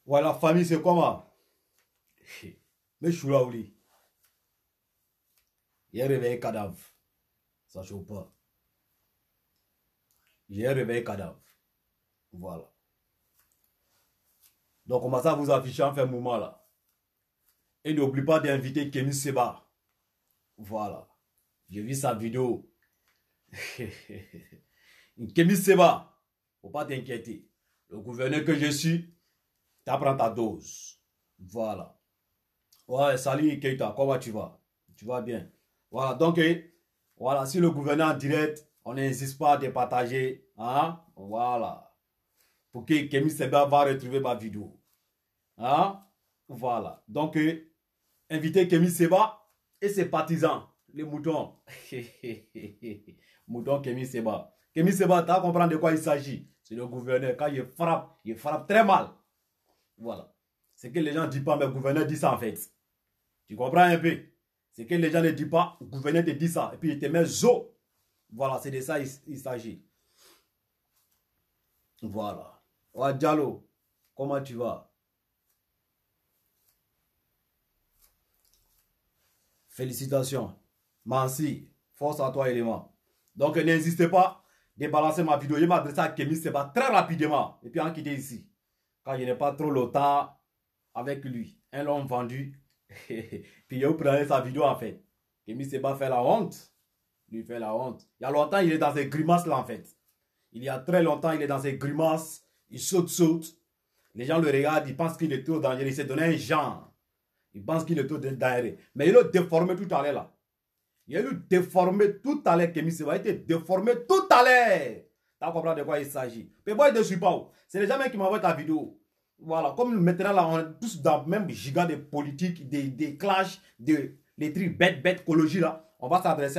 Voilà, famille, c'est comment? Mais je suis là, oui. J'ai réveillé cadavre. Ça chauffe pas. J'ai réveillé cadavre. Voilà. Donc, on commence à vous afficher en fait un moment là. Et n'oublie pas d'inviter Kémy Seba. Voilà. J'ai vu sa vidéo. Kémy Seba. Faut pas t'inquiéter. Le gouverneur que je suis, t'apprends ta dose. Voilà. Ouais, salut Keita, comment tu vas? Tu vas bien? Voilà, donc, voilà, si le gouverneur en direct, on n'insiste pas de partager. Hein? Voilà. Pour que Kémy Seba va retrouver ma vidéo. Hein? Voilà. Donc, invitez Kémy Seba et ses partisans, les moutons. Mouton Kémy Seba. Kémy Seba, tu vas comprendre de quoi il s'agit. C'est le gouverneur. Quand il frappe très mal. Voilà. C'est que les gens ne disent pas, mais le gouverneur dit ça en fait. Tu comprends un peu? C'est que les gens ne disent pas, le gouverneur te dit ça. Et puis il te met zo. Voilà, c'est de ça il s'agit. Voilà. Ouais, Diallo, comment tu vas? Félicitations. Merci. Force à toi, élément. Donc, n'hésitez pas de balancer ma vidéo. Je m'adresse à Kémy Seba très rapidement. Et puis, en quitter ici. Quand je n'ai pas trop le temps avec lui. Un l'homme vendu. Puis, je vous prenez sa vidéo en fait. Kémy Seba fait la honte. Lui fait la honte. Il y a longtemps, il est dans ces grimaces là en fait. Il y a très longtemps, il est dans ces grimaces. Il saute. Les gens le regardent, ils pensent qu'il est trop dangereux. Il s'est donné un genre. Il pense qu'il est trop dangereux. Mais il l'a déformé tout à l'heure là. Il a eu déformé tout à l'heure. Kémy Seba a été déformé tout à l'heure. Tu comprends de quoi il s'agit. Mais moi, je ne suis pas où. C'est les gens qui m'envoient ta vidéo. Voilà. Comme maintenant là, on est tous dans le même giga de politique, des clashs, les trucs bêtes, écologie là. On va s'adresser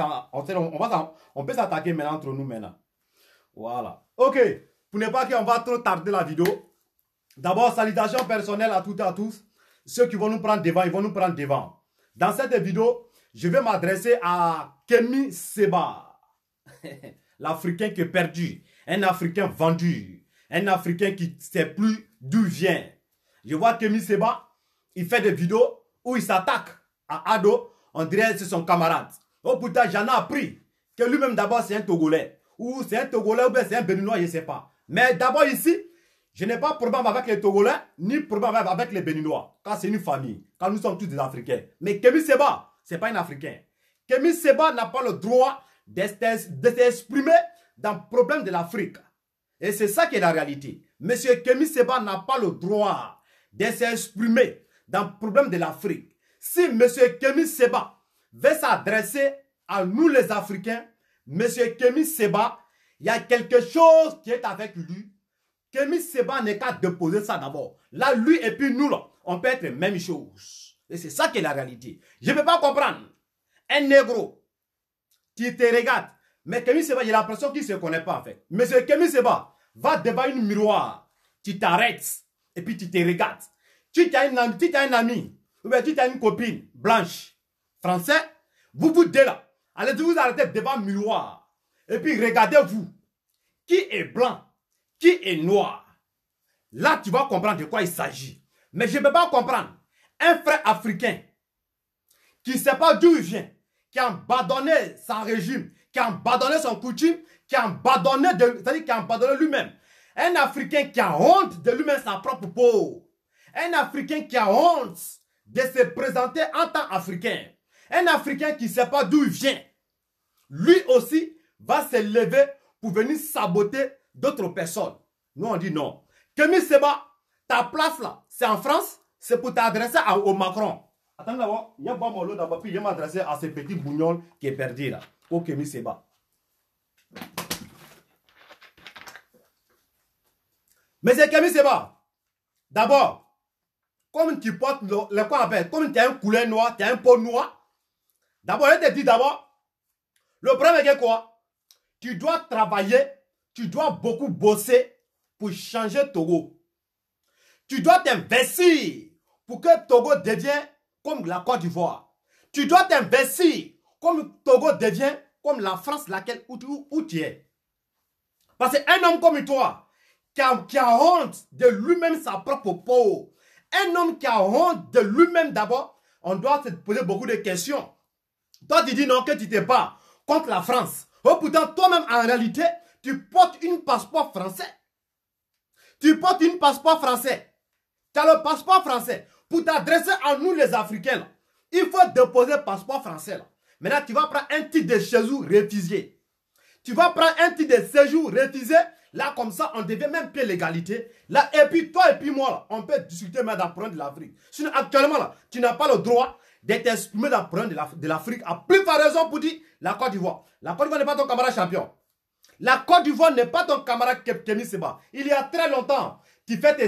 on peut s'attaquer maintenant entre nous maintenant. Voilà. Ok. Pour ne pas qu'on va trop tarder la vidéo. D'abord, salutations personnelles à toutes et à tous. Ceux qui vont nous prendre devant, ils vont nous prendre devant. Dans cette vidéo, je vais m'adresser à Kémy Seba. L'Africain qui est perdu. Un Africain vendu. Un Africain qui ne sait plus d'où vient. Je vois Kémy Seba, il fait des vidéos où il s'attaque à Ado. On dirait que c'est son camarade. Oh putain, j'en ai appris que lui-même d'abord c'est un Togolais. Ou c'est un Togolais ou bien c'est un Béninois, je ne sais pas. Mais d'abord ici, je n'ai pas de problème avec les Togolais, ni problème avec les Béninois. Quand c'est une famille, quand nous sommes tous des Africains. Mais Kémy Seba, ce n'est pas un Africain. Kémy Seba n'a pas le droit de s'exprimer dans le problème de l'Afrique. Et c'est ça qui est la réalité. Monsieur Kémy Seba n'a pas le droit de s'exprimer dans le problème de l'Afrique. Si monsieur Kémy Seba veut s'adresser à nous les Africains, monsieur Kémy Seba, il y a quelque chose qui est avec lui. Kémy Seba n'est qu'à déposer ça d'abord. Là, lui et puis nous, là, on peut être la même chose. Et c'est ça qui est la réalité. Je ne peux pas comprendre. Un négro qui te regarde. Mais Kémy Seba, j'ai l'impression qu'il ne se connaît pas en fait. Monsieur Kémy Seba, va devant une miroir. Tu t'arrêtes et puis tu te regardes. Tu as un ami, ou bien tu as une copine blanche, français, vous deux là, allez vous arrêter devant le miroir. Et puis regardez-vous. Qui est blanc? Qui est noir? Là, tu vas comprendre de quoi il s'agit. Mais je ne peux pas comprendre. Un frère africain qui ne sait pas d'où il vient, qui a abandonné son régime, qui a abandonné son coutume, qui a abandonné, c'est-à-dire qui a abandonné lui-même. Un Africain qui a honte de lui-même sa propre peau. Un Africain qui a honte de se présenter en tant qu'Africain. Un Africain qui ne sait pas d'où il vient. Lui aussi va se lever pour venir saboter d'autres personnes. Nous, on dit non. Kémy Seba, ta place là, c'est en France, c'est pour t'adresser au Macron. Attends d'abord, il y a bon mon lot d'abord, puis je vais m'adresser à ce petit bougnon qui est perdu là, au Kémy Seba. Mais c'est Kémy Seba. D'abord, comme tu portes le quoi appelle, comme tu as un couleur noir, tu as un peau noir, d'abord, je te dis d'abord, le problème est quoi? Tu dois travailler, tu dois beaucoup bosser pour changer Togo. Tu dois t'investir pour que Togo devienne comme la Côte d'Ivoire. Tu dois t'investir comme Togo devient comme la France où tu es. Parce qu'un homme comme toi, qui a honte de lui-même sa propre peau, Un homme qui a honte de lui-même d'abord, on doit se poser beaucoup de questions. Toi, tu dis non, que tu t'es pas contre la France. Oh, pourtant, toi-même, en réalité, tu portes une passeport français. Tu portes une passeport français. Tu as le passeport français. Pour t'adresser à nous, les Africains, là, il faut déposer le passeport français. Là. Maintenant, tu vas prendre un titre de séjour réfugié. Tu vas prendre un titre de séjour réfugié. Là, comme ça, on devient même plus l'égalité. Là, et puis toi et puis moi, là, on peut discuter même d'un problème de l'Afrique. Sinon, actuellement, là, tu n'as pas le droit d'être exprimé dans le problème de l'Afrique. À plus par raison pour dire la Côte d'Ivoire. La Côte d'Ivoire n'est pas ton camarade champion. La Côte d'Ivoire n'est pas ton camarade Kémy Séba. Il y a très longtemps, tu fais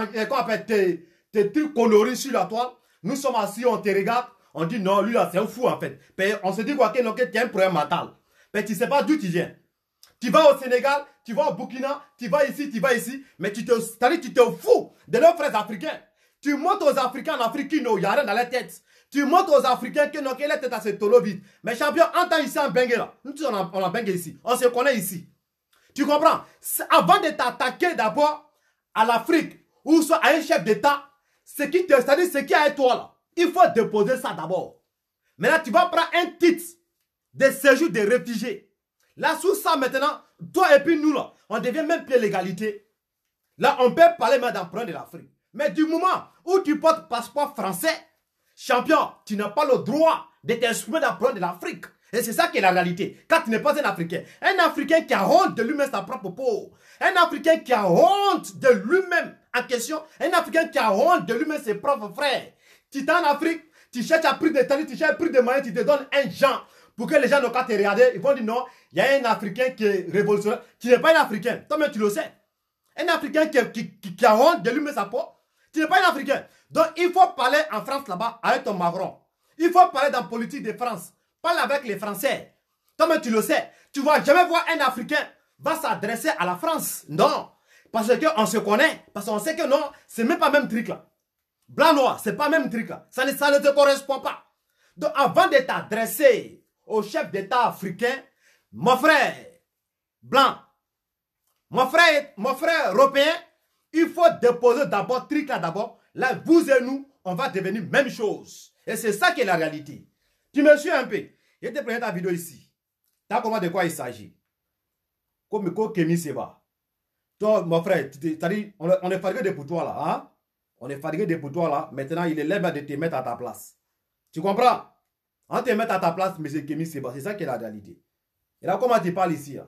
tes trucs coloris sur la toile. Nous sommes assis, on te regarde. On dit non, lui là, c'est un fou en fait. On se dit quoi que tu as un problème mental. Mais tu ne sais pas d'où tu viens. Tu vas au Sénégal, tu vas au Burkina, tu vas ici, mais tu te fous de leurs frères africains. Tu montres aux Africains en Afrique qu'il n'y a rien dans la tête. Tu montres aux Africains que non, la tête à ce tolo vide. Mais champion, entends ici en Bengue là. Nous, on a Bengue ici. On se connaît ici. Tu comprends? Avant de t'attaquer d'abord à l'Afrique ou soit à un chef d'État, c'est-à-dire ce qui est à toi là. Il faut déposer ça d'abord. Maintenant, tu vas prendre un titre de séjour des réfugiés. Là, sous ça, maintenant, toi et puis nous, là, on devient même plus l'égalité. Là, on peut parler maintenant d'un problème de l'Afrique. Mais du moment où tu portes passeport français, champion, tu n'as pas le droit de t'exprimer dans le problème de l'Afrique. Et c'est ça qui est la réalité. Quand tu n'es pas un Africain. Un Africain qui a honte de lui-même sa propre peau. Un Africain qui a honte de lui-même en question. Un Africain qui a honte de lui-même ses propres frères. Tu es en Afrique, tu cherches à prix de temps, tu cherches à prix de moyens, tu te donnes un genre. Pour que les gens n'ont qu'à te regarder, ils vont dire non, il y a un Africain qui est révolutionnaire. Tu n'es pas un Africain. Toi-même, tu le sais. Un Africain qui a honte de lui-même sa peau. Tu n'es pas un Africain. Donc, il faut parler en France là-bas avec ton Macron. Il faut parler dans la politique de France. Parle avec les Français. Toi-même, tu le sais. Tu ne vas jamais voir un Africain va s'adresser à la France. Non. Parce qu'on se connaît. Parce qu'on sait que non, c'est même pas le même truc là. Blanc-noir, c'est pas le même truc là. Ça ne te correspond pas. Donc, avant de t'adresser au chef d'État africain, mon frère blanc, mon frère européen, il faut déposer d'abord, truc là d'abord. Là, vous et nous, on va devenir même chose. Et c'est ça qui est la réalité. Tu me suis un peu. Je te prends ta vidéo ici. Tu as compris de quoi il s'agit. Comme Kémy Séba. Toi, mon frère, on est fatigué de pour toi là. Hein? On est fatigué de pour toi là. Maintenant, il est l'heure de te mettre à ta place. Tu comprends? On te met à ta place, M. Kémy Séba. C'est ça qui est la réalité. Et là, comment tu parles ici? Hein?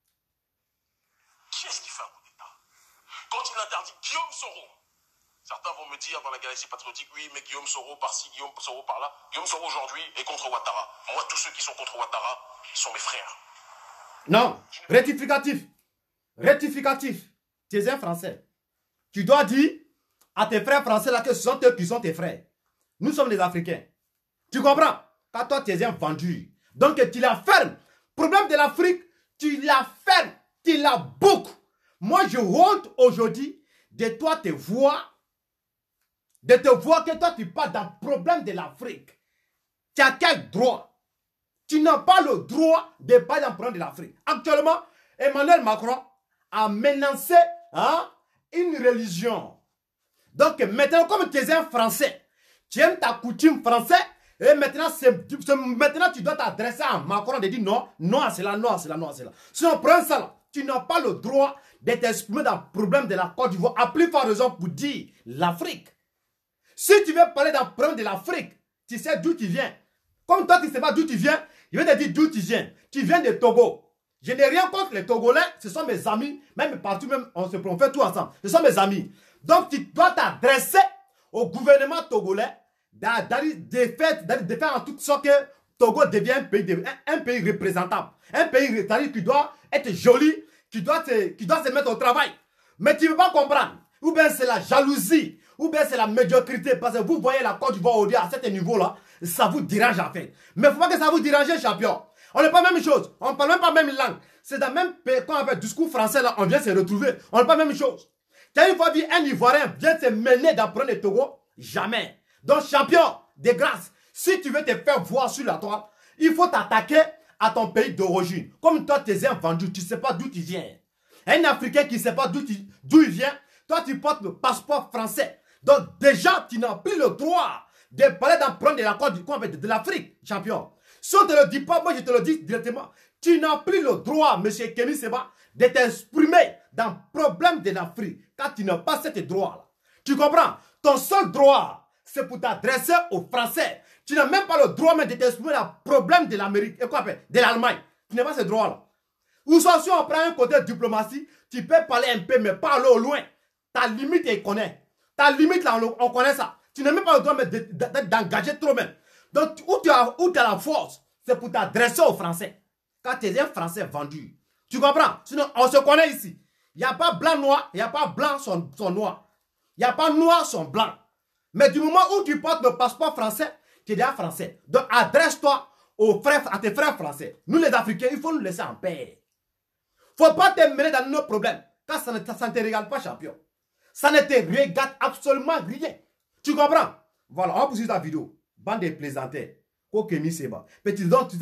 Qui est-ce qui fait un coup d'État? Quand il interdit Guillaume Soro, certains vont me dire dans la galaxie patriotique, oui, mais Guillaume Soro par-ci, Guillaume Soro par-là. Guillaume Soro aujourd'hui est contre Ouattara. Moi, tous ceux qui sont contre Ouattara sont mes frères. Non, rectificatif. Rectificatif. Tu es un Français. Tu dois dire à tes frères français là que ce sont eux qui sont tes frères. Nous sommes les Africains. Tu comprends? Quand toi, tu es un vendu. Donc, tu la fermes. Problème de l'Afrique, tu la fermes. Tu la boucles. Moi, je honte aujourd'hui de toi te voir. De te voir que toi, tu parles d'un problème de l'Afrique. Tu as quel droit? Tu n'as pas le droit de parler d'un problème de l'Afrique. Actuellement, Emmanuel Macron a menacé une religion. Donc, maintenant, comme tu es un Français, tu aimes ta coutume française, et maintenant, maintenant tu dois t'adresser à Macron de dire non, non à cela, non à cela, non à cela. Si on prend ça là, tu n'as pas le droit de t'exprimer dans le problème de la Côte d'Ivoire, à plus forte raison pour dire l'Afrique. Si tu veux parler d'un problème de l'Afrique, tu sais d'où tu viens. Comme toi, tu ne sais pas d'où tu viens, je vais te dire d'où tu viens. Tu viens de Togo. Je n'ai rien contre les Togolais, ce sont mes amis, même partout, même on fait tout ensemble. Ce sont mes amis. Donc, tu dois t'adresser au gouvernement togolais de faire en toute sorte que Togo devient un pays représentable. Un pays qui doit être joli, qui doit se mettre au travail. Mais tu ne veux pas comprendre. Ou bien c'est la jalousie, ou bien c'est la médiocrité. Parce que vous voyez la Côte d'Ivoire aujourd'hui à ce niveau-là, ça vous dérange en fait. Mais il ne faut pas que ça vous dérange, champion. On n'est pas la même chose. On ne parle même pas la même langue. C'est dans le même pays, quand on fait discours français, là, on vient se retrouver. On n'est pas la même chose. Tu as une fois vu un Ivoirien vient se mener d'apprendre le Togo? Jamais. Donc, champion, de grâce, si tu veux te faire voir sur la toile, il faut t'attaquer à ton pays d'origine. Comme toi, tu es un vendu, tu ne sais pas d'où tu viens. Un Africain qui ne sait pas d'où il vient, toi, tu portes le passeport français. Donc déjà, tu n'as plus le droit de parler d'un problème de l'accord de l'Afrique, champion. Si on ne te le dit pas, moi je te le dis directement. Tu n'as plus le droit, M. Kémy Séba, de t'exprimer dans le problème de l'Afrique, quand tu n'as pas ce droit-là. Tu comprends? Ton seul droit, c'est pour t'adresser aux Français. Tu n'as même pas le droit même de t'exprimer dans le problème de l'Amérique, de l'Allemagne. Tu n'as pas ce droit-là. Ou soit si on prend un côté diplomatie, tu peux parler un peu, mais pas aller au loin. Ta limite, il connaît. Ta limite, là, on connaît ça. Tu n'as même pas le droit d'engager trop même. Donc, où tu as la force, c'est pour t'adresser aux Français. Quand tu es un Français vendu. Tu comprends? Sinon, on se connaît ici. Il n'y a pas blanc-noir, il n'y a pas blanc son noir. Il n'y a pas noir son blanc. Mais du moment où tu portes le passeport français, tu es déjà français. Donc, adresse-toi à tes frères français. Nous, les Africains, il faut nous laisser en paix. Il ne faut pas te mêler dans nos problèmes. Quand ça ne te regarde pas, champion. Ça ne te regarde absolument rien. Tu comprends? Voilà, on va poursuivre la vidéo. Bande de plaisanteurs. Kémy Séba. Mais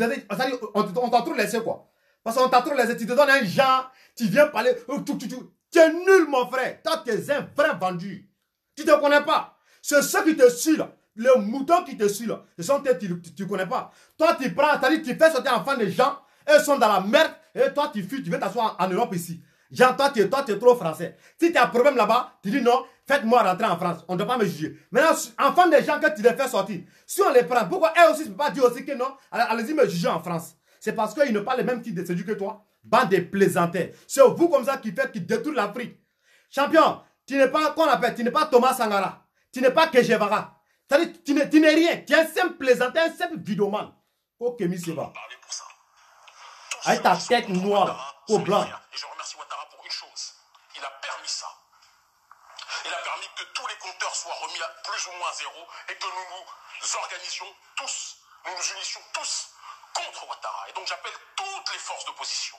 on t'a trop laissé quoi? Parce qu'on t'a trop laissé. Tu te donnes un genre, tu viens parler. Tu es nul, mon frère. Toi, tu es un vrai vendu. Tu ne te connais pas. C'est ceux qui te suivent là. Les moutons qui te suivent là. Ce sont tu ne connais pas. Toi, tu prends, tu fais sortir enfant des gens. Eux sont dans la merde. Et toi, tu fuis, tu viens t'asseoir en Europe ici. Genre, toi, tu es trop français. Si tu as un problème là-bas, tu dis non, faites-moi rentrer en France. On ne doit pas me juger. Maintenant, enfant des gens que tu les fais sortir, si on les prend, pourquoi elles aussi ne peuvent pas dire aussi que non, allez-y me juger en France? C'est parce qu'ils n'ont pas le même type de séduit que toi. Bande de plaisanteurs. C'est vous comme ça qui détruit l'Afrique. Champion, tu n'es pas, qu'on appelle, tu n'es pas Thomas Sankara. Tu n'es pas Kejevara. Tu n'es rien. Tu es un simple plaisanteur, un simple vidéoman. Kémy Séba. Avec ta tête noire, au blanc. Et je remercie Ouattara pour une chose. Il a permis ça. Il a permis que tous les compteurs soient remis à plus ou moins zéro et que nous nous organisions tous, nous nous unissions tous contre Ouattara. Et donc j'appelle toutes les forces d'opposition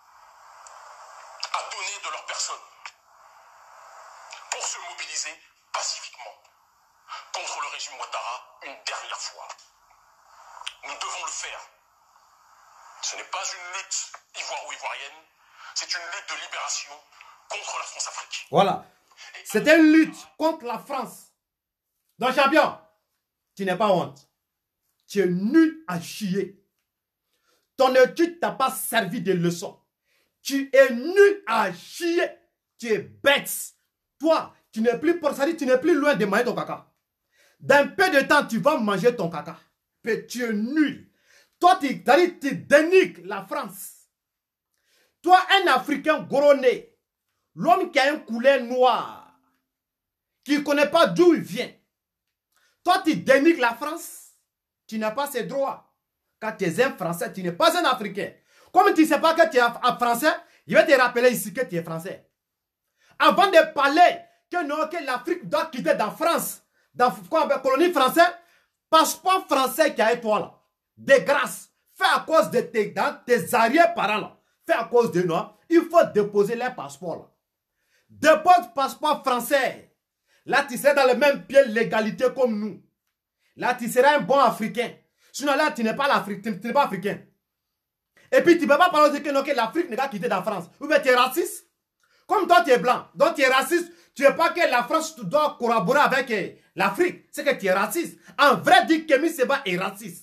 à donner de leur personne pour se mobiliser pacifiquement contre le régime Ouattara une dernière fois. Nous devons le faire. Ce n'est pas une lutte ivoire ou ivoirienne, c'est une lutte de libération contre la France-Afrique. Voilà. C'était une lutte contre la France. Donc, champion, tu n'es pas honte. Tu es nul à chier. Ton étude t'a pas servi de leçon. Tu es nul à chier. Tu es bête. Toi, tu n'es plus loin de manger ton caca. Dans peu de temps, tu vas manger ton caca. Mais tu es nul. Toi, tu dénigres la France. Toi, un Africain gros nez, l'homme qui a un couleur noir, qui ne connaît pas d'où il vient. Toi, tu dénigres la France. Tu n'as pas ces droits. Quand tu es un Français, tu n'es pas un Africain. Comme tu ne sais pas que tu es un Français, il va te rappeler ici que tu es Français. Avant de parler que l'Afrique doit quitter la France, dans la colonie française, passeport français qui a toi là. De grâce, fait à cause de tes arrière-parents là, fait à cause de nous, il faut déposer les passeports là. Dépose passeport français. Là, tu seras dans le même pied l'égalité comme nous. Là, tu seras un bon Africain. Sinon là, tu n'es pas l'Afrique, tu n'es pas africain. Et puis, tu ne peux pas parler de que l'Afrique n'est pas quittée de la France. Ou bien tu es raciste. Comme toi, tu es blanc, donc tu es raciste. Tu ne veux pas que la France doit collaborer avec l'Afrique. C'est que tu es raciste. En vrai, dit que Kémy Séba est raciste.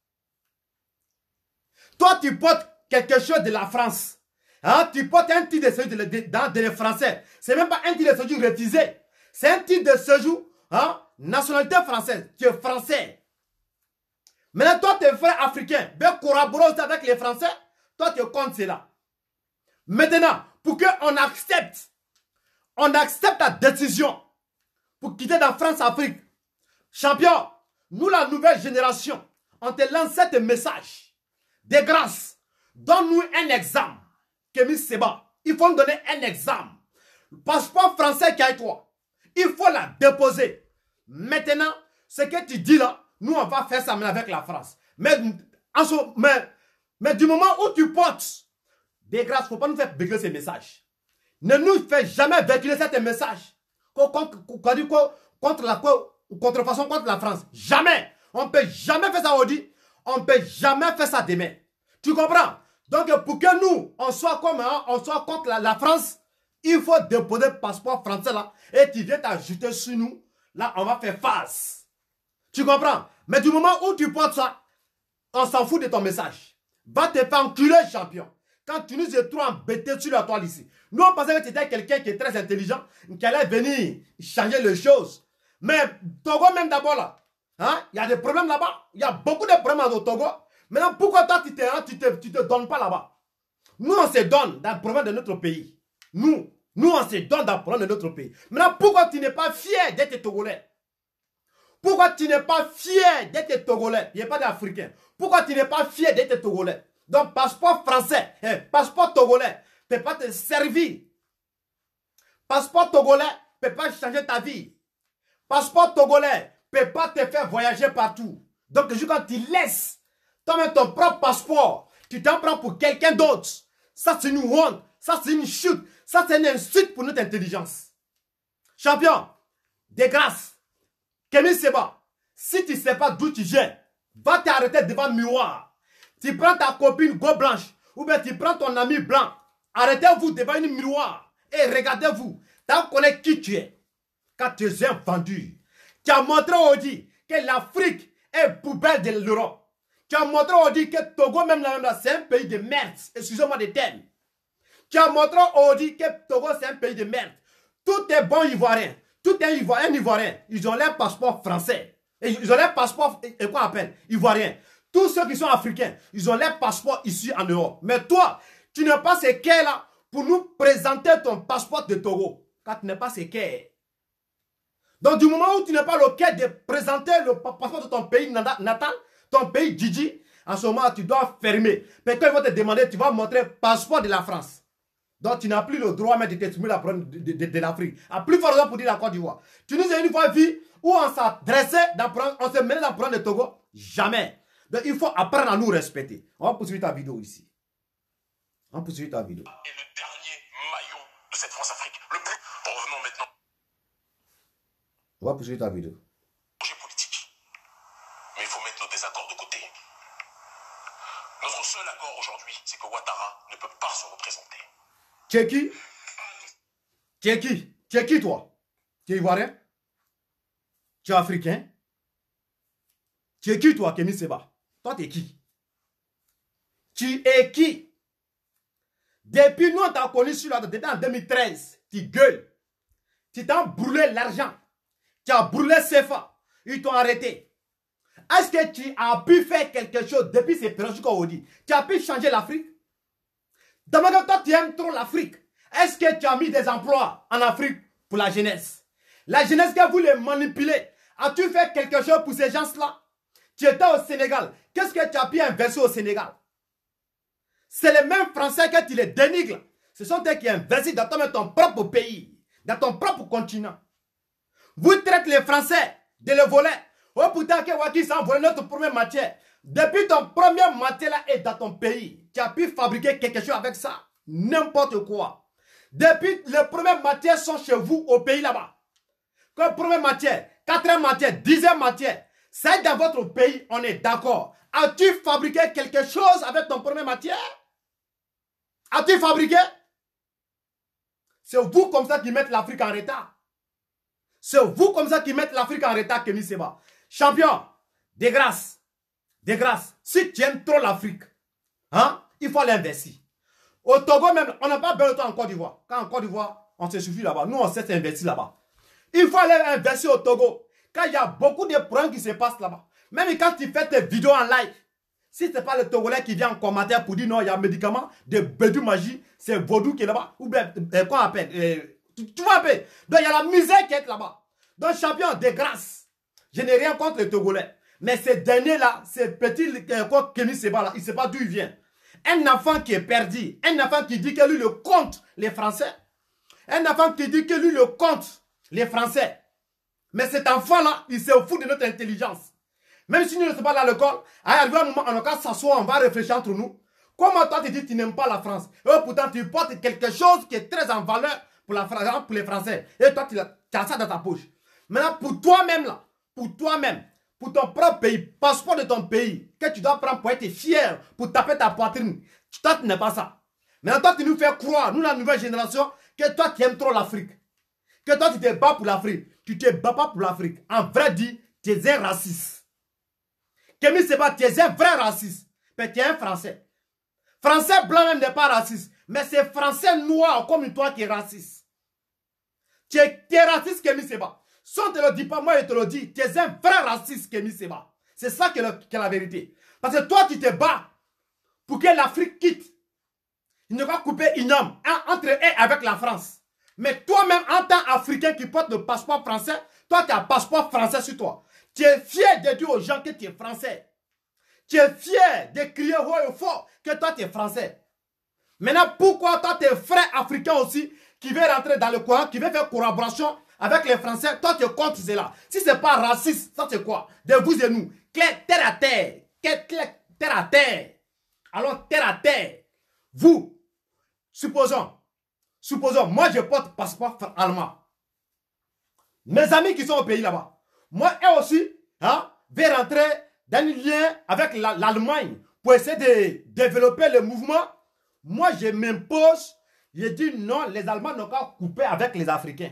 Toi, tu portes quelque chose de la France. Hein? Tu portes un titre de séjour des Français. Ce n'est même pas un titre de séjour refusé. C'est un titre de séjour, hein? Nationalité française. Tu es français. Maintenant, toi, tu es frère africain. Bien collaborer avec les Français. Toi, tu comptes cela. Maintenant, pour qu'on accepte ta décision pour quitter la France-Afrique. Champion, nous, la nouvelle génération, on te lance ce message. De grâce, donne-nous un exemple. Kémy Séba, il faut nous donner un exemple. Le passeport français qui est toi, il faut la déposer. Maintenant, ce que tu dis là, nous on va faire ça avec la France. Mais du moment où tu portes, de grâce, il ne faut pas nous faire véhiculer ces messages. Ne nous fais jamais véhiculer ces messages contre la contrefaçon contre la France. Jamais. On ne peut jamais faire ça aujourd'hui. On ne peut jamais faire ça demain. Tu comprends? Donc, pour que nous, on soit contre la France, il faut déposer le passeport français là. Et tu viens t'ajouter sur nous. là, on va faire face. Tu comprends? Mais du moment où tu portes ça, on s'en fout de ton message. Va te faire enculer, champion. Quand tu nous es trop embêtés sur la toile ici. Nous, on pensait que tu étais quelqu'un qui est très intelligent, qui allait venir changer les choses. Mais Togo même d'abord là, hein, il y a des problèmes là-bas. Il y a beaucoup de problèmes au Togo. Maintenant, pourquoi toi, tu te donnes pas là-bas? Nous, on se donne dans le problème de notre pays. Nous, on se donne dans le problème de notre pays. Maintenant, pourquoi tu n'es pas fier d'être Togolais? Pourquoi tu n'es pas fier d'être Togolais? Il n'y a pas d'Africain. Pourquoi tu n'es pas fier d'être Togolais? Donc, passeport français, passeport Togolais, ne peut pas te servir. Passeport Togolais ne peut pas changer ta vie. Passeport Togolais ne peut pas te faire voyager partout. Donc, quand tu laisses toi-même ton propre passeport, tu t'en prends pour quelqu'un d'autre. Ça, c'est une honte. Ça, c'est une chute. Ça, c'est une insulte pour notre intelligence. Champion, de grâce, Kémy Séba, si tu ne sais pas d'où tu viens, va t'arrêter devant le miroir. Tu prends ta copine go blanche ou bien tu prends ton ami blanc. Arrêtez-vous devant une miroir et regardez-vous. Tu connais qui tu es. Quand tu es vendu, tu as montré au dit que l'Afrique est poubelle de l'Europe. Tu as montré au dit que Togo, même là, c'est un pays de merde. Excusez-moi des termes. Tu as montré au dit que Togo, c'est un pays de merde. Tout est bon ivoirien. Tout est ivoirien. Ils ont leur passeport français. Et ils ont leur passeport, et quoi on appelle, ivoirien. Tous ceux qui sont africains, ils ont leur passeport ici en Europe. Mais toi, tu n'as pas ces quais-là pour nous présenter ton passeport de Togo. Quand tu n'as pas ces quais. Donc, du moment où tu n'as pas le quai de présenter le passeport de ton pays natal, ton pays Djidji, en ce moment, tu dois fermer. Mais quand ils vont te demander, tu vas montrer le passeport de la France. Donc, tu n'as plus le droit même de t'exprimer la problème de l'Afrique. À plus fort raison pour dire la Côte d'Ivoire. Tu nous as une fois vu où on s'adressait, on se mêlait dans le problème de Togo. Jamais. Donc, il faut apprendre à nous respecter. On va poursuivre ta vidéo ici. On va poursuivre ta vidéo. Et le dernier maillon de cette France-Afrique. Le plus. Revenons maintenant. On va poursuivre ta vidéo. Projet politique. Mais il faut mettre nos désaccords de côté. Notre seul accord aujourd'hui, c'est que Ouattara ne peut pas se représenter. Tu es qui? Tu es qui? Tu es qui toi? Tu es ivoirien? Tu es africain? Tu es qui toi, Kémy Séba? Toi, tu es qui? Tu es qui? Depuis nous, on t'a connu sur la tête en 2013. Tu gueules. Tu t'as brûlé l'argent. Tu as brûlé CFA. Ils t'ont arrêté. Est-ce que tu as pu faire quelque chose depuis ces périodes qu'on dit? Tu as pu changer l'Afrique? D'abord, toi, tu aimes trop l'Afrique. Est-ce que tu as mis des emplois en Afrique pour la jeunesse? La jeunesse que vous les manipulez. As-tu fait quelque chose pour ces gens-là? Tu étais au Sénégal. Qu'est-ce que tu as pu investir au Sénégal? C'est les mêmes Français que tu les dénigres. Ce sont eux qui investissent dans ton propre pays, dans ton propre continent. Vous traitez les Français de le voler. Oh putain, que Waki s'en volé notre première matière. Depuis ton premier matière là est dans ton pays. Tu as pu fabriquer quelque chose avec ça. N'importe quoi. Depuis les premières matières sont chez vous au pays là-bas. Comme première matière, quatrième matière, dixième matière. C'est dans votre pays, on est d'accord. As-tu fabriqué quelque chose avec ton première matière? As-tu fabriqué? C'est vous comme ça qui mettez l'Afrique en retard. C'est vous comme ça qui mettez l'Afrique en retard, Kémy Séba. Champion, de grâce, si tu aimes trop l'Afrique, hein, il faut l'investir. Au Togo même, on n'a pas besoin de temps en Côte d'Ivoire. Quand en Côte d'Ivoire, on se suffit là-bas. Nous, on sait s'investir là-bas. Il faut aller investir au Togo. Quand il y a beaucoup de problèmes qui se passent là-bas. Même quand tu fais tes vidéos en live, si ce n'est pas le Togolais qui vient en commentaire pour dire non, il y a un médicament de bédou magie, c'est vaudou qui est là-bas, ou bien, quoi on appelle, tu vois un peu. Donc il y a la misère qui est là-bas. Donc champion, de grâce, je n'ai rien contre les Togolais. Mais ces derniers-là, ces petits Kémy Séba là, il ne sait pas d'où il vient. Un enfant qui est perdu, un enfant qui dit que lui le compte les Français, un enfant qui dit que lui le compte les Français. Mais cet enfant-là, il se fout de notre intelligence. Même si nous ne sommes pas là à l'école, à un moment, on va s'asseoir, on va réfléchir entre nous. Comment toi tu dis que tu n'aimes pas la France? Et pourtant tu portes quelque chose qui est très en valeur pour la France, pour les Français. Et toi tu as ça dans ta poche. Maintenant pour toi-même là, pour ton propre pays, passeport de ton pays, que tu dois prendre pour être fier, pour taper ta poitrine. Toi tu n'es pas ça. Maintenant toi tu nous fais croire, nous la nouvelle génération, que toi tu aimes trop l'Afrique. Que toi tu te bats pour l'Afrique. tu ne te bats pas pour l'Afrique. En vrai dit, tu es un raciste. Kémy Séba, tu es un vrai raciste. Mais tu es un Français. Français blanc même n'est pas raciste. Mais c'est Français noir comme toi qui est raciste. Tu es raciste, Kémy Séba. Si on ne te le dit pas, moi je te le dis. Tu es un vrai raciste, Kémy Séba. C'est ça qui est la vérité. Parce que toi, tu te bats pour que l'Afrique quitte. Il ne va couper une homme entre eux avec la France. Mais toi-même, en tant qu'Africain qui porte le passeport français, toi, tu as un passeport français sur toi. Tu es fier de dire aux gens que tu es français. Tu es fier de crier haut et fort que toi, tu es français. Maintenant, pourquoi toi, tes frères africains aussi, qui veulent rentrer dans le coin, qui veulent faire collaboration avec les Français, toi, tu es contre cela. Si ce n'est pas raciste, ça c'est quoi? De vous et nous. Terre à terre. Terre à terre. Alors, terre à terre. Vous, supposons, moi je porte passeport allemand. Mes amis qui sont au pays là-bas, moi eux aussi, veulent rentrer dans un lien avec l'Allemagne pour essayer de développer le mouvement. Moi je m'impose, je dis non, les Allemands n'ont qu'à couper avec les Africains.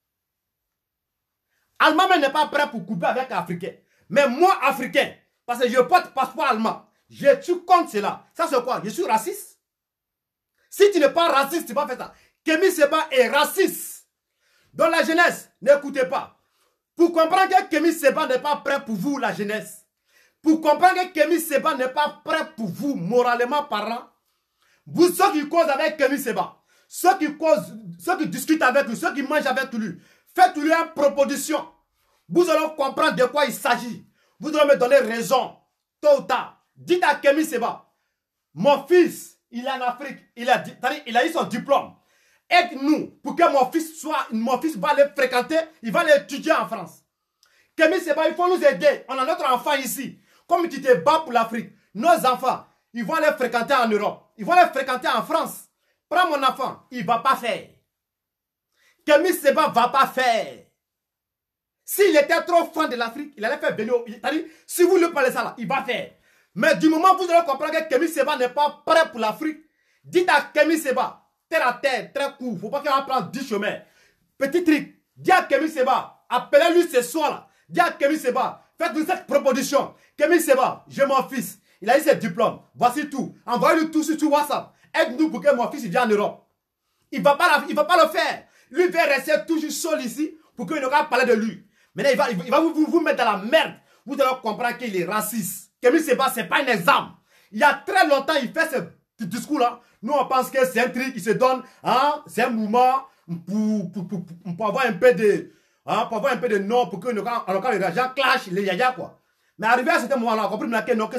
Allemand n'est pas prêt pour couper avec les Africains. Mais moi, Africain, parce que je porte passeport allemand, je suis contre cela. Ça c'est quoi? Je suis raciste. Si tu n'es pas raciste, tu vas faire ça. Kémy Séba est raciste. Dans la jeunesse, n'écoutez pas. Pour comprendre que Kémy Séba n'est pas prêt pour vous, la jeunesse. Pour comprendre que Kémy Séba n'est pas prêt pour vous, moralement parlant. Vous, ceux qui causent avec Kémy Séba, ceux qui discutent avec lui, ceux qui mangent avec lui, faites-lui une proposition. Vous allez comprendre de quoi il s'agit. Vous allez me donner raison, tôt ou tard. Dites à Kémy Séba, mon fils, il est en Afrique, il a eu son diplôme. Aide-nous pour que mon fils va aller fréquenter, il va aller étudier en France. Kémy Séba, il faut nous aider. On a notre enfant ici. Comme tu te bats pour l'Afrique, nos enfants, ils vont aller fréquenter en Europe. Ils vont aller fréquenter en France. Prends mon enfant, il ne va pas faire. Kémy Séba ne va pas faire. S'il était trop fan de l'Afrique, il allait faire venir. Si vous lui parlez ça là, il va faire. Mais du moment où vous allez comprendre que Kémy Séba n'est pas prêt pour l'Afrique, dites à Kémy Séba, terre à terre, très court, il ne faut pas qu'il va prendre 10 chemins. Petit truc, dis à Kémy Séba, appelez-lui ce soir là. Dis à Kémy Séba, faites-lui cette proposition. Kémy Séba, j'ai mon fils, il a eu ses diplômes, voici tout. Envoyez-lui tout sur WhatsApp. Aide-nous pour que mon fils vienne en Europe. Il ne va pas le faire. Lui va rester toujours seul ici pour qu'il n'aura pas parlé de lui. Maintenant, il va vous mettre dans la merde. Vous allez comprendre qu'il est raciste. Kémy Séba, ce n'est pas un exemple. Il y a très longtemps, il fait ce discours-là. Nous, on pense que c'est un truc qui se donne. C'est un mouvement pour avoir un peu de nom, pour que les gens clashent les yaya, quoi. Mais arrivé à ce moment-là, on comprend que non, que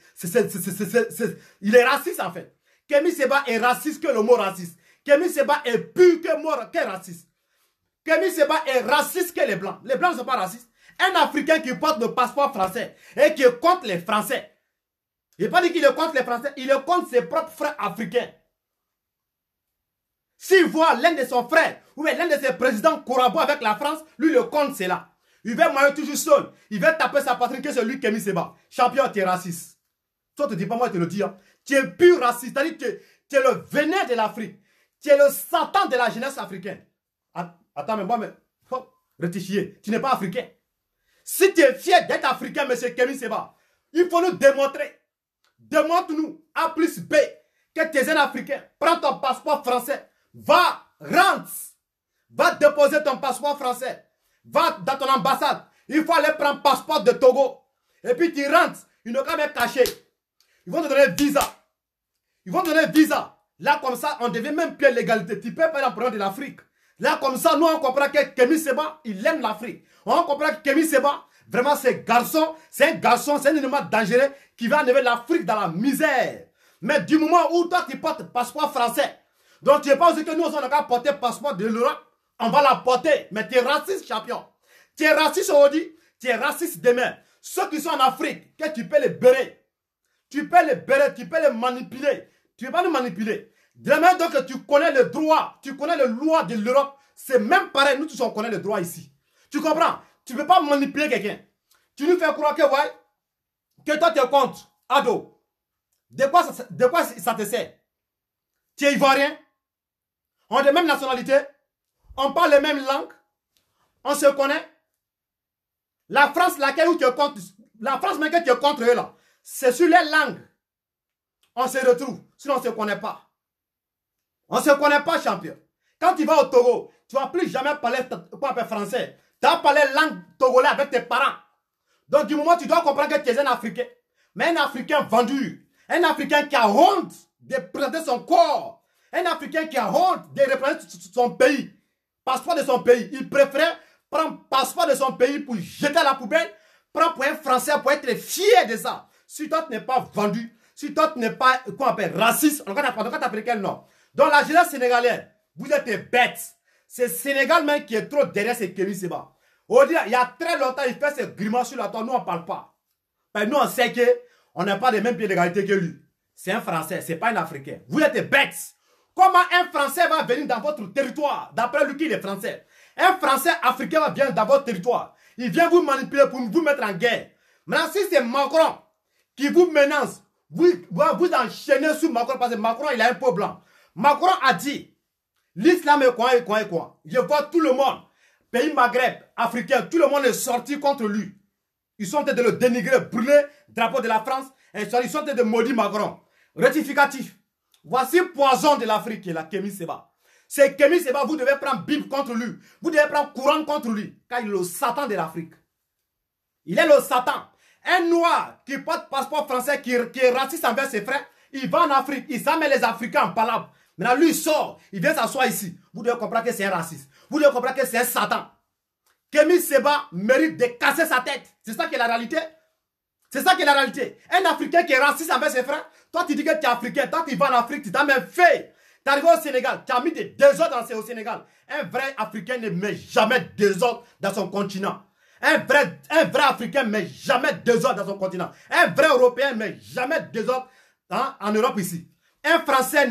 il est raciste, en fait. Kémy Séba est raciste que le mot raciste. Kémy Séba est plus que raciste. Kémy Séba est raciste que les Blancs. Les Blancs ne sont pas racistes. Un Africain qui porte le passeport français et qui est contre les Français. Il n'a pas dit qu'il est contre les Français, il est contre ses propres frères africains. S'il voit l'un de ses frères ou l'un de ses présidents collaborer avec la France, lui le compte, c'est là. Il va mailler toujours seul. Il va taper sa patrie que c'est lui Kémy Séba. Champion, tu es raciste. Toi, tu ne dis pas moi, je te le dis. Hein. Tu es pur raciste. C'est-à-dire que tu es le venin de l'Afrique. Tu es le Satan de la jeunesse africaine. Attends, mais moi, faut réfléchir. Tu n'es pas africain. Si tu es fier d'être africain, monsieur Kémy Séba, il faut nous démontrer. Démontre-nous A plus B que tu es un Africain. Prends ton passeport français. Va, rentre. Va déposer ton passeport français. Va dans ton ambassade. Il faut aller prendre le passeport de Togo. Et puis tu rentres. Ils n'ont qu'à même caché. Ils vont te donner visa. Ils vont te donner visa. Là, comme ça, on devient même plus l'égalité. Tu peux pas prendre de l'Afrique. Là, comme ça, nous, on comprend que Kémy Séba, il aime l'Afrique. On comprend que Kémy Séba, vraiment, c'est un élément dangereux qui va enlever l'Afrique dans la misère. Mais du moment où toi, tu portes passeport français, donc tu n'es pas aussi que nous, on a porté passeport de l'Europe, on va la porter. Mais tu es raciste, champion. Tu es raciste aujourd'hui, tu es raciste demain. Ceux qui sont en Afrique, que tu peux les bérer. Tu peux les bérer, tu peux les manipuler. Tu ne peux pas nous manipuler. Demain, donc, tu connais le droit, tu connais les lois de l'Europe. C'est même pareil, nous tous on connaît le droit ici. Tu comprends? Tu ne peux pas manipuler quelqu'un. Tu nous fais croire que, ouais, que toi tu es contre. Ado. De quoi ça te sert? Tu es ivoirien? On a les mêmes nationalités? On parle les mêmes langues? On se connaît. La France, laquelle tu es contre, la France même que tu es contre eux là, c'est sur les langues. On se retrouve, sinon on ne se connaît pas. On ne se connaît pas, champion. Quand tu vas au Togo, tu ne vas plus jamais parler français. Tu vas parler langue togolais avec tes parents. Donc du moment où tu dois comprendre que tu es un Africain, mais un Africain vendu, un Africain qui a honte de présenter son corps, un Africain qui a honte de représenter son pays, passeport de son pays, il préfère prendre passeport de son pays pour jeter à la poubelle, prendre pour un Français pour être fier de ça. Si toi tu n'es pas vendu, si toi tu n'es pas, quoi on appelle, raciste, on va t'appeler quel nom? Dans la jeunesse sénégalaise, vous êtes des bêtes. C'est Sénégal même qui est trop derrière ces Kémy Séba. Il y a très longtemps, il fait ses grimaces sur la table, nous on ne parle pas. Mais nous on sait qu'on n'a pas les mêmes pieds d'égalité que lui. C'est un Français, ce n'est pas un Africain. Vous êtes des bêtes. Comment un Français va venir dans votre territoire? D'après lui qui est français. Un Français africain va venir dans votre territoire. Il vient vous manipuler pour vous mettre en guerre. Maintenant, si c'est Macron qui vous menace, vous enchaînez sur Macron parce que Macron il a un peau blanc. Macron a dit, l'islam est quoi et quoi et quoi. Je vois tout le monde, pays Maghreb, africain, tout le monde est sorti contre lui. Ils sont en train de le dénigrer, brûler le drapeau de la France. Et ils sont en train de maudire Macron. Rectificatif. Voici poison de l'Afrique, la Kémy Séba. C'est Kémy Séba, vous devez prendre Bible contre lui. Vous devez prendre Courant contre lui. Car il est le Satan de l'Afrique. Il est le Satan. Un noir qui porte passeport français, qui est raciste envers ses frères, il va en Afrique, il s'amène les Africains en palabre. Maintenant, lui, il sort, il vient s'asseoir ici. Vous devez comprendre que c'est un raciste. Vous devez comprendre que c'est un Satan. Kémy Séba mérite de casser sa tête. C'est ça qui est la réalité. C'est ça qui est la réalité. Un Africain qui est raciste envers ses frères, toi tu dis que tu es Africain, toi tu vas en Afrique, tu t'as même fait. Tu es arrivé au Sénégal, tu as mis des désordres au Sénégal. Un vrai Africain ne met jamais de désordre dans son continent. Un vrai Africain ne met jamais de désordre dans son continent. Un vrai Européen ne met jamais de désordre en Europe ici. Un Français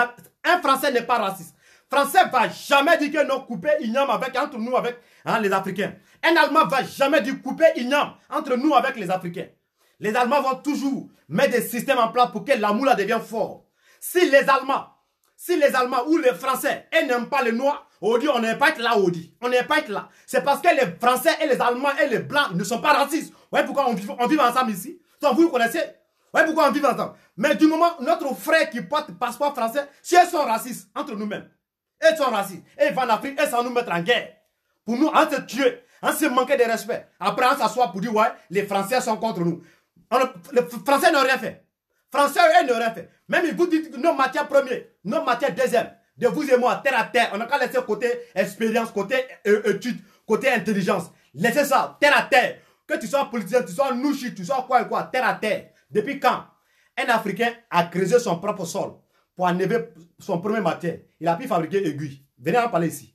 n'est pas raciste. Français ne va jamais dire que nous couper Ignam entre nous avec les Africains. Un Allemand ne va jamais dire couper Ignam entre nous avec les Africains. Les Allemands vont toujours mettre des systèmes en place pour que la moula devienne fort. Si les Allemands ou les Français n'aiment pas les Noirs, on dit on n'est pas être là, on dit. On n'est pas être là. C'est parce que les Français et les Allemands et les Blancs ne sont pas racistes. Ouais, pourquoi on vit ensemble ici? Donc vous connaissez? Ouais, pourquoi on vit ensemble? Mais du moment notre frère qui porte passeport français, si elles sont racistes entre nous-mêmes, elles sont racistes, et ils vont en Afrique, elles sont nous mettre en guerre. Pour nous, on se tuer, on se manquer de respect. Après, on s'assoit pour dire ouais, les Français sont contre nous. Les Français n'ont rien fait. Français, eux, n'ont rien fait. Même ils vous disent nos matières premières, nos matières deuxièmes, de vous et moi, terre à terre. On n'a qu'à laisser côté expérience, côté étude, côté intelligence. Laissez ça, terre à terre. Que tu sois politicien, tu sois nouchi, tu sois quoi et quoi, terre à terre. Depuis quand un Africain a creusé son propre sol pour enlever son premier matière? Il a pu fabriquer aiguille. Venez en parler ici.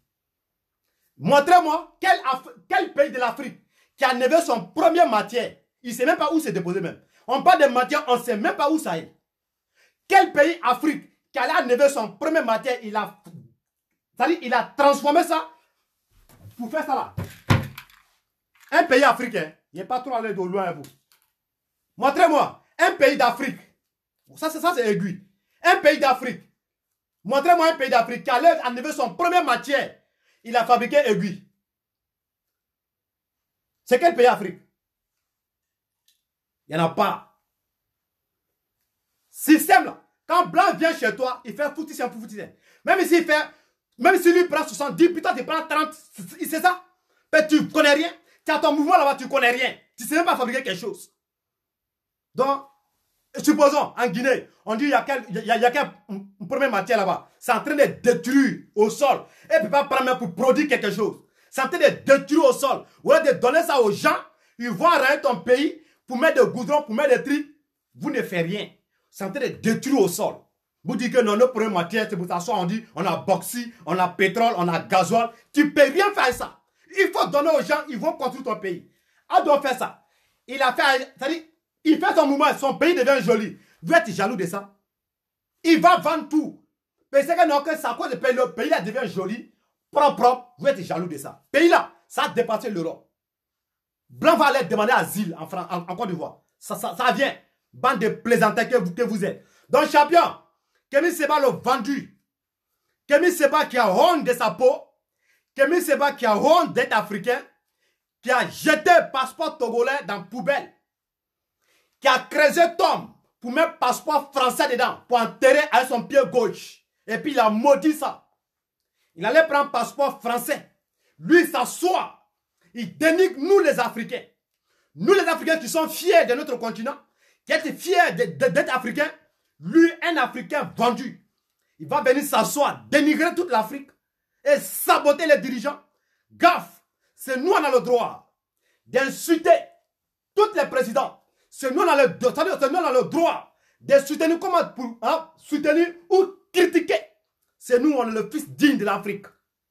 Montrez-moi quel pays de l'Afrique qui a enlevé son premier matière. Il ne sait même pas où c'est déposé même. On parle de matière, on ne sait même pas où ça est. Quel pays Afrique qui a enlevé son premier matière, il a transformé ça pour faire ça là. Un pays africain, il n'est pas trop allé de loin à vous. Montrez-moi un pays d'Afrique. Ça c'est aiguille. Un pays d'Afrique. Montrez-moi un pays d'Afrique qui a enlevé son premier matière. Il a fabriqué aiguille. C'est quel pays Afrique? Il n'y en a pas. Système là. Quand Blanc vient chez toi, il fait foutissin pour foutissin. Même si lui prend 70, putain, tu prends 30. C'est ça. Mais tu ne connais rien. Tu as ton mouvement là-bas, tu ne connais rien. Tu ne sais même pas fabriquer quelque chose. Donc, supposons, en Guinée, on dit il y a quelle première matière là-bas. C'est en train de détruire au sol. Et ne peut pas prendre pour produire quelque chose. C'est en train de détruire au sol. Ou de donner ça aux gens, ils vont arrêter ton pays pour mettre des goudrons, pour mettre des tri. Vous ne faites rien. C'est en train de détruire au sol. Vous dites que non, nos premières matières, c'est pour ça, soit on dit, on a bauxite, on a pétrole, on a gasoil. Tu ne peux rien faire ça. Il faut donner aux gens, ils vont construire ton pays. On doit faire ça. Il a fait, c'est-à-dire, il fait son mouvement, son pays devient joli. Vous êtes jaloux de ça? Il va vendre tout. Mais c'est que non, que ça, quoi, le pays là devient joli, propre, vous êtes jaloux de ça. Pays là, ça a dépassé l'Europe. Blanc va aller demander asile en Côte d'Ivoire. Ça vient. Bande de plaisantins que vous êtes. Donc, champion, Kémy Séba le vendu. Kémy Séba qui a honte de sa peau, Kémy Séba qui a honte d'être africain, qui a jeté le passeport togolais dans la poubelle, qui a creusé tombe pour mettre passeport français dedans, pour enterrer avec son pied gauche. Et puis il a maudit ça. Il allait prendre passeport français. Lui, il s'assoit. Il dénigre nous les Africains. Nous les Africains qui sommes fiers de notre continent, qui êtes fiers d'être Africains. Lui, un Africain vendu. Il va venir s'asseoir, dénigrer toute l'Afrique et saboter les dirigeants. Gaffe, c'est nous on a le droit d'insulter tous les présidents. C'est nous on a le droit de soutenir, comment pour soutenir ou critiquer. C'est nous on est le fils digne de l'Afrique.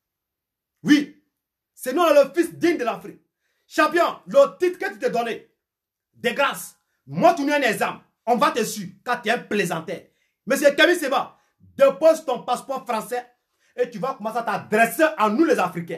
Oui, c'est nous on est le fils digne de l'Afrique. Champion, le titre que tu t'es donné, de grâce, moi tu n'es un exemple. On va te suivre quand tu es un plaisanteur. Monsieur Kémy Séba, dépose ton passeport français et tu vas commencer à t'adresser à nous les Africains.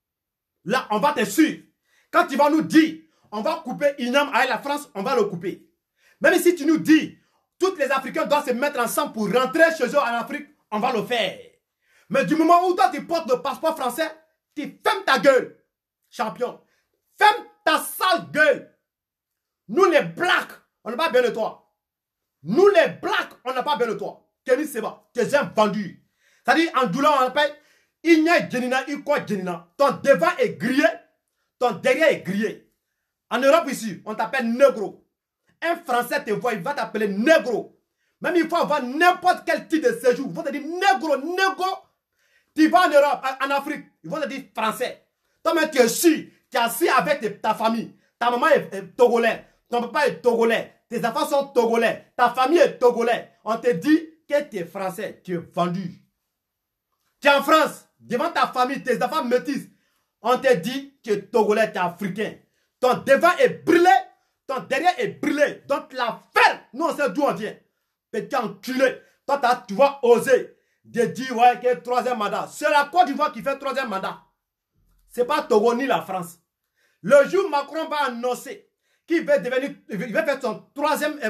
Là, on va te suivre. Quand tu vas nous dire, on va couper INAM avec la France, on va le couper. Même si tu nous dis, tous les Africains doivent se mettre ensemble pour rentrer chez eux en Afrique, on va le faire. Mais du moment où toi tu portes le passeport français, tu fermes ta gueule, champion. Ferme ta sale gueule. Nous les blacks, on n'a pas besoin de toi. Nous les blacks, on n'a pas besoin de toi. Kémy Séba, tu es un vendu. C'est-à-dire, en douleur, on appelle il n'y a Djenina, il quoi Djenina. Ton devant est grillé, ton derrière est grillé. En Europe ici, on t'appelle négro. Un Français te voit, il va t'appeler négro. Même il faut avoir n'importe quel type de séjour. Ils vont te dire négro. Tu vas en Europe, en Afrique, ils vont te dire français. Toi-même, tu es sûr, tu es assis avec ta famille. Ta maman est togolais, ton papa est togolais, tes enfants sont togolais, ta famille est togolais. On te dit que tu es français, tu es vendu. Tu es en France, devant ta famille, tes enfants métis. On te dit que tu es togolais, tu es africain. Ton devant est brûlé, ton derrière est brûlé. Donc la ferme, nous on sait d'où on vient. Petit enculé, toi tu vas oser de dire ouais, que troisième mandat. C'est la Côte d'Ivoire qui fait troisième mandat. Ce n'est pas Togo ni la France. Le jour où Macron va annoncer qu'il va devenir, il va faire son troisième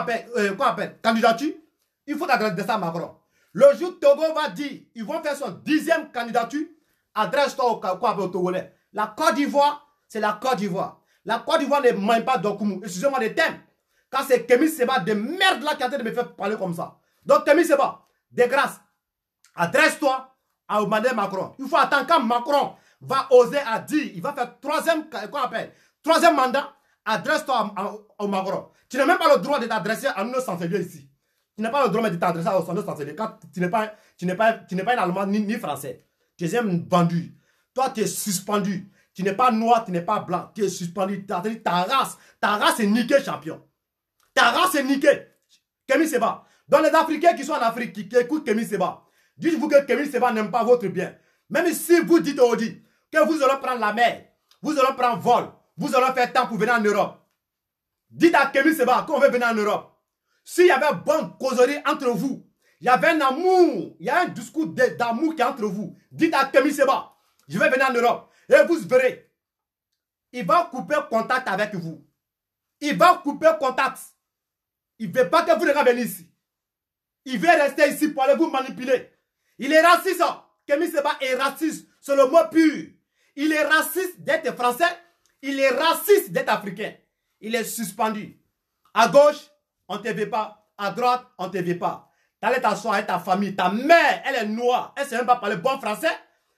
candidature, il faut adresser ça à Macron. Le jour où Togo va dire, ils vont faire son 10e candidature, adresse-toi au Togolais. La Côte d'Ivoire, c'est la Côte d'Ivoire. La Côte d'Ivoire ne mange pas d'Okoumou. Excusez-moi des thèmes. Quand c'est Kémy Séba de merde là qui est en train de me faire parler comme ça. Donc Kémy Séba, de grâce, adresse-toi à Emmanuel Macron. Il faut attendre quand Macron va oser à dire, il va faire troisième mandat, adresse-toi au Macron. Tu n'as même pas le droit de t'adresser à nos chanceliers ici. Tu n'as pas le droit de t'adresser à nos chanceliers quand tu n'es pas un Allemand ni Français. Tu es un vendu. Toi, tu es suspendu. Tu n'es pas noir, tu n'es pas blanc. Tu es suspendu. Ta race est niquée, champion. Ta race est niquée. Kémy Séba. Dans les Africains qui sont en Afrique, qui écoutent Kémy Séba, dites-vous que Kémy Séba n'aime pas votre bien. Même si vous dites au dit que vous allez prendre la mer, vous allez prendre vol, vous allez faire temps pour venir en Europe. Dites à Kémy Séba qu'on veut venir en Europe. S'il y avait bonne causerie entre vous, il y avait un amour, il y a un discours d'amour qui est entre vous. Dites à Kémy Séba, je vais venir en Europe. Et vous verrez, il va couper contact avec vous. Il va couper contact. Il ne veut pas que vous revenez ici. Il veut rester ici pour aller vous manipuler. Il est raciste. Kémy Séba est raciste. C'est le mot pur. Il est raciste d'être français. Il est raciste d'être africain. Il est suspendu. À gauche, on ne te veut pas. À droite, on ne te veut pas. T'allais t'asseoir avec ta famille. Ta mère, elle est noire. Elle ne sait même pas parler bon français.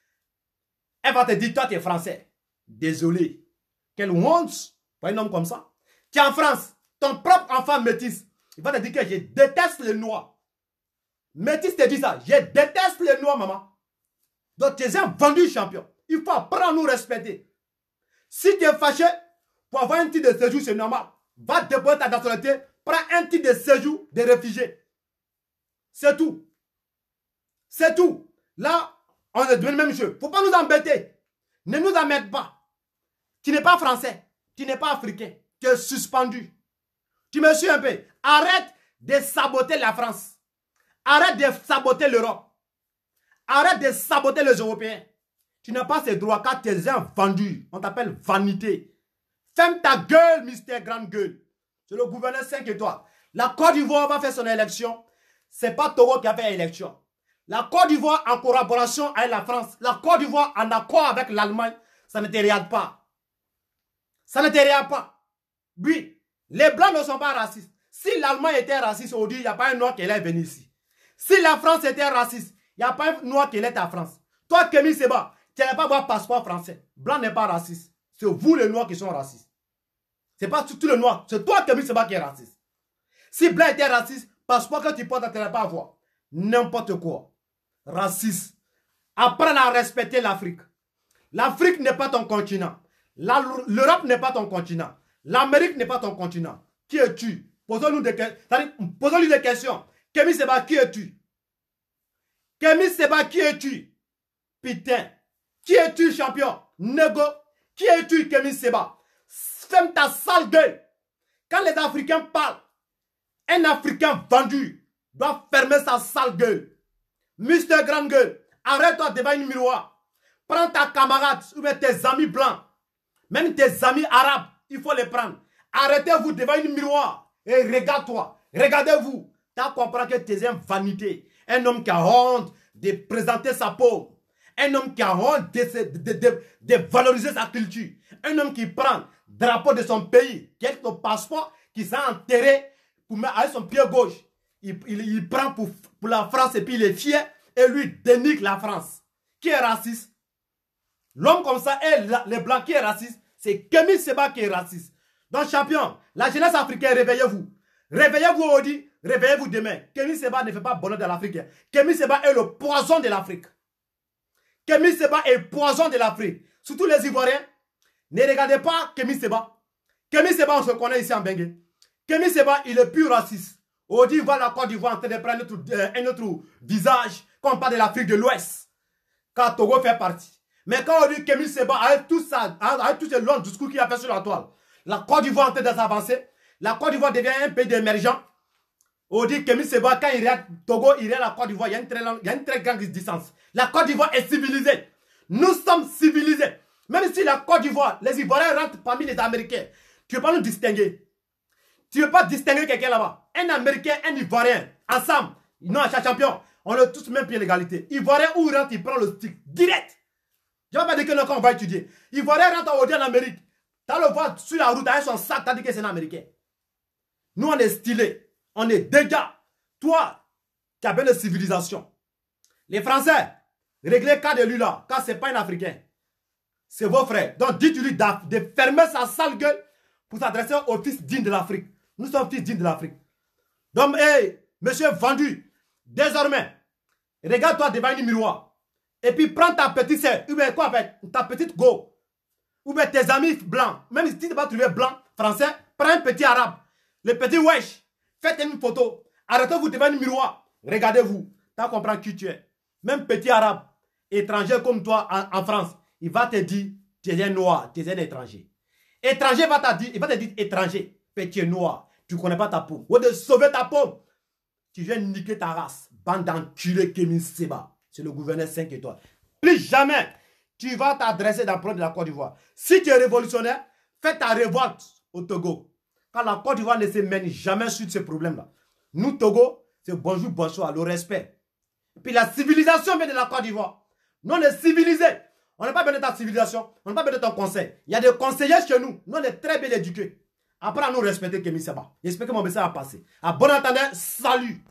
Elle va te dire, toi, tu es français. Désolé. Quelle honte pour un homme comme ça. Tu es en France. Ton propre enfant métis. Il va te dire que je déteste les noirs. Métis te dit ça. Je déteste les noirs, maman. Donc, tu es un vendu champion. Il faut apprendre à nous respecter. Si tu es fâché, pour avoir un titre de séjour, c'est normal. Va déposer ta nationalité. Prends un titre de séjour de réfugié. C'est tout. C'est tout. Là, on est devenu même jeu. Il ne faut pas nous embêter. Ne nous emmerde pas. Tu n'es pas français. Tu n'es pas africain. Tu es suspendu. Tu me suis un peu. Arrête de saboter la France. Arrête de saboter l'Europe. Arrête de saboter les Européens. Tu n'as pas ces droits car tu es un vendu. On t'appelle vanité. Ferme ta gueule, mystère grande gueule. C'est le gouverneur 5 étoiles. La Côte d'Ivoire va faire son élection. Ce n'est pas Togo qui a fait l'élection. La Côte d'Ivoire en collaboration avec la France, la Côte d'Ivoire en accord avec l'Allemagne, ça ne te regarde pas. Ça ne te regarde pas. Oui, les Blancs ne sont pas racistes. Si l'Allemagne était raciste, on dit il n'y a pas un Noir qui allait venir ici. Si la France était raciste, il n'y a pas un Noir qui allait à France. Toi, Kémy Séba, tu n'allais pas avoir passeport français. Blanc n'est pas raciste. C'est vous les Noirs qui sont racistes. Ce n'est pas tous les Noirs. C'est toi, Kémy Séba, qui est raciste. Si Blanc était raciste, passeport que tu portes, tu n'allais pas avoir. N'importe quoi. Raciste. Apprends à respecter l'Afrique. L'Afrique n'est pas ton continent. L'Europe n'est pas ton continent. L'Amérique n'est pas ton continent. Qui es-tu? Posons-nous des questions. Kémy Séba, qui es-tu? Kémy Séba, qui es-tu? Putain. Qui es-tu, champion? Nego. Qui es-tu, Kémy Séba? Ferme ta sale gueule. Quand les Africains parlent, un Africain vendu doit fermer sa sale gueule. Mister Grande Gueule, arrête-toi devant une miroir. Prends ta camarade ou tes amis blancs, même tes amis arabes, il faut les prendre. Arrêtez-vous devant une miroir et regarde-toi. Regardez-vous. Tu as compris que tu es une vanité. Un homme qui a honte de présenter sa peau. Un homme qui a honte de valoriser sa culture. Un homme qui prend le drapeau de son pays, qui est son passeport, qui s'est enterré pour mettre avec son pied gauche. Il prend pour la France et puis il est fier et lui dénigre la France. Qui est raciste? L'homme comme ça et les blancs qui est raciste, c'est Kémy Séba qui est raciste. Donc champion, la jeunesse africaine, réveillez-vous. Réveillez-vous aujourd'hui, réveillez-vous demain. Kémy Séba ne fait pas bonheur de l'Afrique. Kémy Séba est le poison de l'Afrique. Kémy Séba est le poison de l'Afrique. Surtout les Ivoiriens, ne regardez pas Kémy Séba. Kémy Séba, on se connaît ici en Bengue. Kémy Séba, il est plus raciste. Aujourd'hui, il voit la Côte d'Ivoire en train de prendre un autre visage quand on parle de l'Afrique de l'Ouest. Quand Togo fait partie. Mais quand on dit Kémy Séba, avec tout ça, avec tous ces longs discours qu'il a fait sur la toile, la Côte d'Ivoire est en train de s'avancer. La Côte d'Ivoire devient un pays émergent. On dit Kémy Séba, quand il regarde Togo, il regarde la Côte d'Ivoire, il y a une très grande distance. La Côte d'Ivoire est civilisée. Nous sommes civilisés. Même si la Côte d'Ivoire, les Ivoiriens rentrent parmi les Américains, tu ne peux pas nous distinguer. Tu ne veux pas distinguer quelqu'un là-bas. Un Américain, un Ivoirien, ensemble, non, champion, on a tous même pied d'égalité. Ivoirien, où il rentre, il prend le stick direct. Je ne vais pas dire que non, quand on va étudier. Ivoirien rentre aujourd'hui en Amérique. Tu as le voir sur la route avec son sac, tu as dit que c'est un Américain. Nous, on est stylé. On est dégâts. Toi, tu as besoin de civilisation. Les Français, réglez le cas de lui là, car ce n'est pas un Africain. C'est vos frères. Donc, dites-lui de fermer sa sale gueule pour s'adresser aux fils dignes de l'Afrique. Nous sommes fils dignes de l'Afrique. Donc, hey, monsieur vendu, désormais, regarde-toi devant une miroir. Et puis, prends ta petite sœur, ou bien quoi, ta petite go, ou bien tes amis blancs. Même si tu ne vas pas trouver blanc, français, prends un petit arabe. Le petit wesh, faites une photo. Arrêtez-vous devant une miroir. Regardez-vous. Tu comprends qui tu es. Même petit arabe, étranger comme toi en France, il va te dire, tu es un noir, tu es un étranger. Étranger il va te dire étranger, petit noir, tu ne connais pas ta peau. Ou de sauver ta peau. Tu viens niquer ta race. Bande d'enculés Kémy Séba. C'est le gouverneur 5 étoiles. Plus jamais, tu vas t'adresser dans le problème de la Côte d'Ivoire. Si tu es révolutionnaire, fais ta révolte au Togo. Quand la Côte d'Ivoire ne se mène jamais sur ce problème-là. Nous, Togo, c'est bonjour, bonsoir, le respect. Et puis la civilisation vient de la Côte d'Ivoire. Nous, on est civilisés. On n'a pas besoin de ta civilisation. On n'a pas besoin de ton conseil. Il y a des conseillers chez nous. Nous, on est très bien éduqués. Après, à nous respecter Kémy Séba. J'espère que mon message a passé. À bon entendeur, salut.